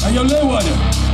En jouw Leeuwarden.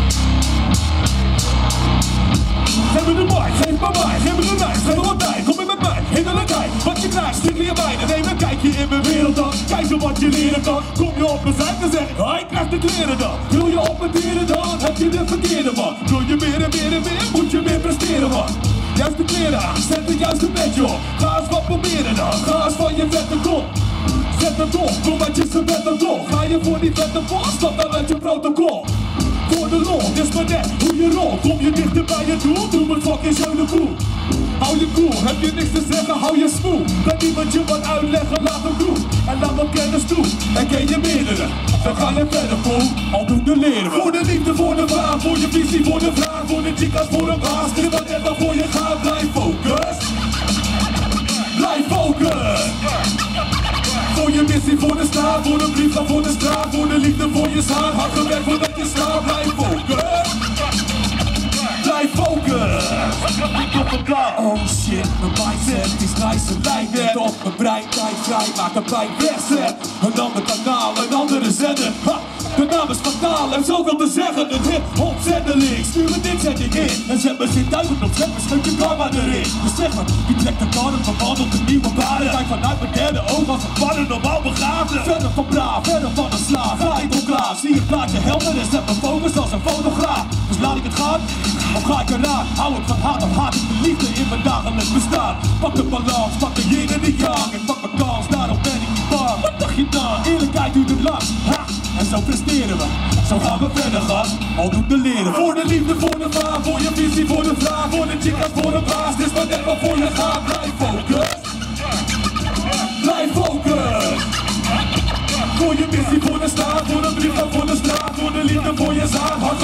Geef me de mic, geef me mij, geef me de lijst, geef me wat tijd, kom in met mij, hinderlijk tijd. Wat je krijgt, stuk je bijna, neem een kijkje in mijn wereld dan. Kijk zo wat je leren kan, kom je op mijn zijk, dan zeg ik, ik krijg de kleren dan. Wil je op mijn dieren dan, heb je de verkeerde man. Wil je meer en meer en meer, moet je meer presteren man. Juist de kleren aan, zet het juiste bedje op. Ga eens wat proberen dan, ga eens van je vette kop. Zet het op, kom uit je vette dol. Ga je voor die vette bos, stap dan uit je protocol. Voor de lol, is maar net hoe je rolt. Kom je dichter bij je doel, doe me fucking zo de boel. Hou je cool, heb je niks te zeggen, hou je smoel. Laat niemand je wat uitleggen, laat hem doen. En laat hem kennis toe, en ken je meerdere. Dan ga je verder vol, al doen de leren we. Voor de liefde, voor de vraag, voor je visie, voor de vraag. Voor de chicas, voor de baas, dit wat net maar voor je gaat. Blijf focus, blijf focus. Voor je missie, voor de straat, voor de brief, voor de straat. Voor de liefde, voor je zaad, hard gewerkt voordat je slaat. Blijf focus, blijf focus. Oh shit, mijn mindset is nice en lijkt net op mijn brein. Tijd vrij, maak een pijn wegzet. Een ander kanaal, een andere zender. Ha, de naam is fataal en zoveel te zeggen. Een hip-hop zendeling, stuur me dit zet ik in. En zet me zin duizend op zet, schud je karma erin. Dus zeg maar, wie trekt de karren, verwandelt de nieuwe paden. Kijk vanuit mijn derde oog als een pannen normaal begaafden. Verder van braaf, verder van de slaaf. Ga ik op klaar, zie het plaatje helder en zet mijn focus als een fotograaf. Dus laat ik het gaan, of ga ik eraan? Hou het van haat of haat ik de liefde in mijn dagelijks bestaan. Pak de balans, pak de yin en de yang. En pak mijn kans, daarom ben ik niet bang. Wat dacht je dan? Eerlijkheid duurt het lang. Ha! En zo presteren we, zo gaan we verder gaan. Al doet de leren. Voor de liefde, voor de vaan, voor je visie, voor de vraag. Voor de chicas, voor de baas, dit is wat net maar voor je gaat. Blijf focus, blijf focus. Voor je missie, voor de staat, voor de brief, voor de straat. Voor de liefde, voor je zaad.